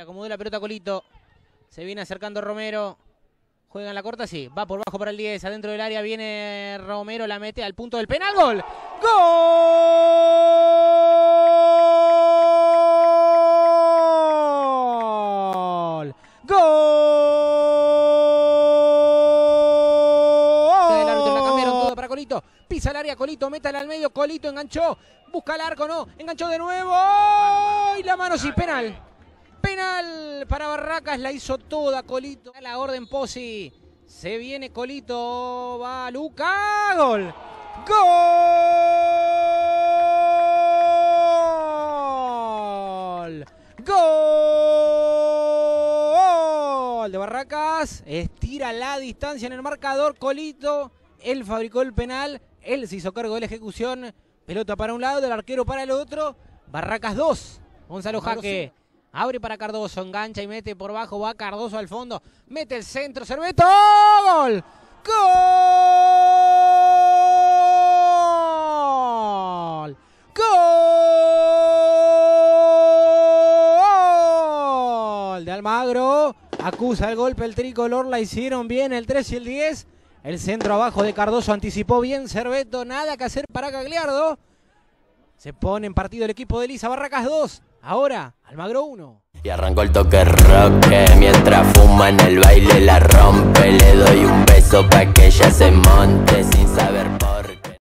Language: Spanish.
Acomodó la pelota Colito. Se viene acercando Romero. Juega en la corta, sí. Va por bajo para el 10. Adentro del área viene Romero. La mete al punto del penal. ¡Gol! ¡Gol! ¡Gol! El árbitro la cambiaron todo para Colito. Pisa el área Colito. Métala al medio. Colito enganchó. Busca el arco, no. Enganchó de nuevo. ¡Y la mano sí! Penal. Penal para Barracas, la hizo toda Colito. La orden Pozzi. Se viene Colito. Va Luca. ¡Gol! ¡Gol! ¡Gol! De Barracas. Estira la distancia en el marcador. Colito. Él fabricó el penal. Él se hizo cargo de la ejecución. Pelota para un lado, del arquero para el otro. Barracas 2. Gonzalo Jaque. Abre para Cardoso, engancha y mete por bajo, va Cardoso al fondo, mete el centro, Cerveto, ¡gol! ¡Gol! ¡Gol! De Almagro, acusa el golpe el tricolor, la hicieron bien el 3 y el 10, el centro abajo de Cardoso, anticipó bien Cerveto, nada que hacer para Gagliardo, se pone en partido el equipo de Elisa, Barracas 2. Ahora, Almagro 1. Y arrancó el toque roque, mientras fuma en el baile la rompe. Le doy un beso pa' que ella se monte sin saber